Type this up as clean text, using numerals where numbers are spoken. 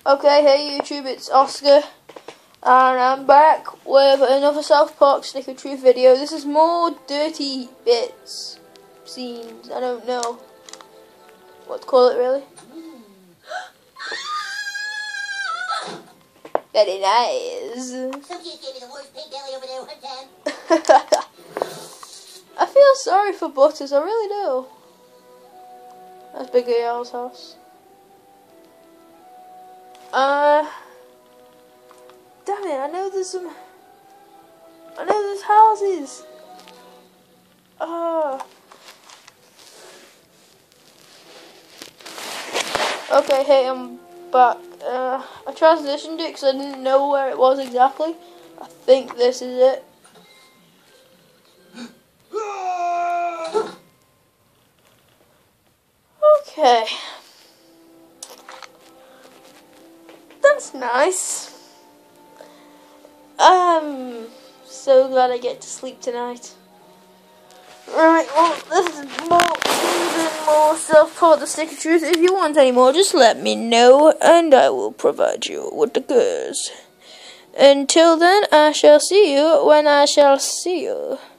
Okay, hey YouTube, it's Oscar, and I'm back with another South Park Stick of Truth video. This is more dirty bits, scenes, I don't know what to call it really. Very nice. Some kid gave me the worst pink belly over there one time. I feel sorry for Butters, I really do. That's Big AL's house. Damn it, I know there's houses. Okay, hey, I'm back. I transitioned it because I didn't know where it was exactly. I think this is it. Okay. That's nice. I'm so glad I get to sleep tonight. Right, well, this is even more Self-Taught the Stick of Truth. If you want any more, just let me know, and I will provide you with the goods. Until then, I shall see you when I shall see you.